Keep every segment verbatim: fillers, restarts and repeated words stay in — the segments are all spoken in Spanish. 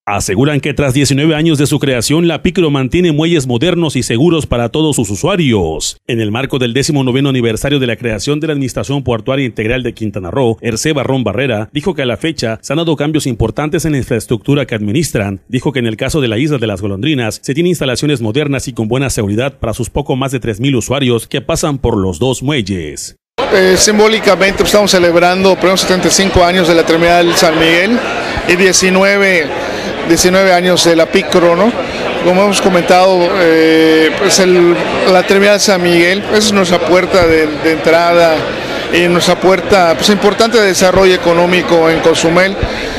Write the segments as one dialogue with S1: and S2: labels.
S1: Aseguran que tras diecinueve años de su creación, la Picro mantiene muelles modernos y seguros para todos sus usuarios. En el marco del décimo noveno aniversario de la creación de la Administración Portuaria Integral de Quintana Roo, Hercé Barrón Barrera dijo que a la fecha se han dado cambios importantes en la infraestructura que administran. Dijo que en el caso de la Isla de las Golondrinas se tiene instalaciones modernas y con buena seguridad para sus poco más de tres mil usuarios que pasan por los dos muelles.
S2: Eh, simbólicamente estamos celebrando los primeros setenta y cinco años de la terminal San Miguel y diecinueve, diecinueve años de la Picro, ¿no? Como hemos comentado, eh, pues el, la terminal San Miguel es nuestra puerta de, de entrada y nuestra puerta pues, importante de desarrollo económico en Cozumel.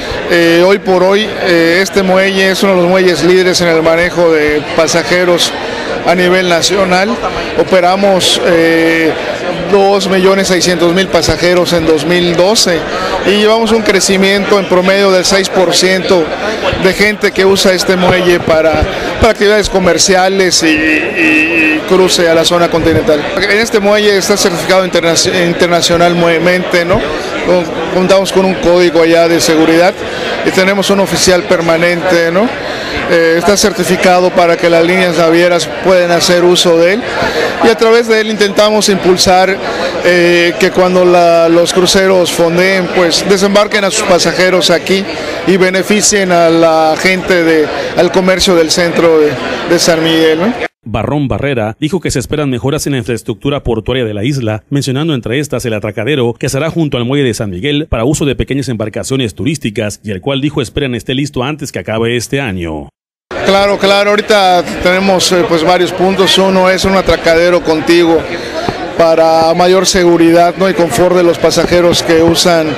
S2: Eh, hoy por hoy eh, este muelle es uno de los muelles líderes en el manejo de pasajeros a nivel nacional. Operamos eh, dos millones seiscientos mil pasajeros en dos mil doce y llevamos un crecimiento en promedio del seis por ciento de gente que usa este muelle para, para actividades comerciales y, y cruce a la zona continental. En este muelle está certificado interna internacionalmente, ¿no? Contamos con un código allá de seguridad y tenemos un oficial permanente, ¿no? Eh, está certificado para que las líneas navieras puedan hacer uso de él y a través de él intentamos impulsar eh, que cuando la, los cruceros fondeen, pues desembarquen a sus pasajeros aquí y beneficien a la gente, de, al comercio del centro de, de San Miguel, ¿no?
S1: Barrón Barrera dijo que se esperan mejoras en la infraestructura portuaria de la isla, mencionando entre estas el atracadero que será junto al muelle de San Miguel para uso de pequeñas embarcaciones turísticas y el cual dijo esperan esté listo antes que acabe este año.
S2: Claro, claro, ahorita tenemos eh, pues varios puntos. Uno es un atracadero contiguo para mayor seguridad, ¿no? Y confort de los pasajeros que usan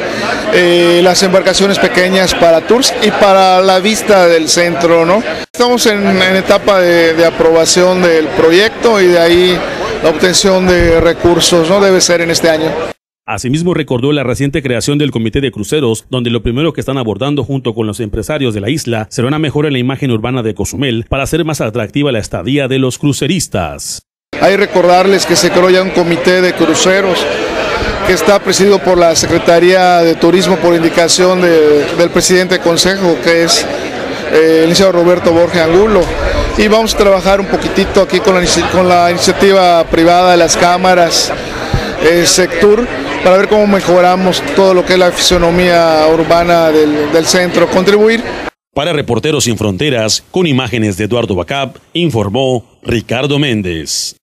S2: eh, las embarcaciones pequeñas para tours y para la vista del centro, ¿no? Estamos en, en etapa de, de aprobación del proyecto y de ahí la obtención de recursos, ¿no? Debe ser en este año.
S1: Asimismo recordó la reciente creación del Comité de Cruceros, donde lo primero que están abordando junto con los empresarios de la isla será una mejora en la imagen urbana de Cozumel para hacer más atractiva la estadía de los cruceristas.
S2: Hay que recordarles que se creó ya un comité de cruceros que está presidido por la Secretaría de Turismo por indicación de, del presidente del Consejo, que es eh, el licenciado Roberto Borges Angulo. Y vamos a trabajar un poquitito aquí con la, con la iniciativa privada de las cámaras, eh, Sectur, para ver cómo mejoramos todo lo que es la fisonomía urbana del, del centro, contribuir.
S1: Para Reporteros Sin Fronteras, con imágenes de Eduardo Bacab, informó Ricardo Méndez.